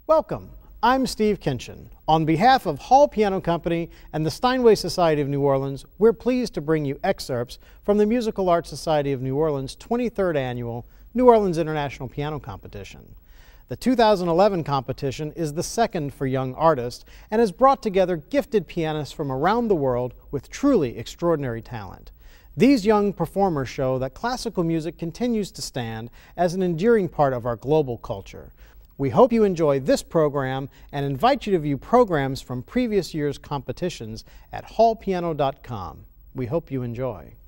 Welcome. I'm Steve Kinchin. On behalf of Hall Piano Company and the Steinway Society of New Orleans, we're pleased to bring you excerpts from the Musical Arts Society of New Orleans' 23rd Annual New Orleans International Piano Competition. The 2011 competition is the second for young artists and has brought together gifted pianists from around the world with truly extraordinary talent. These young performers show that classical music continues to stand as an enduring part of our global culture. We hope you enjoy this program and invite you to view programs from previous year's competitions at hallpiano.com. We hope you enjoy.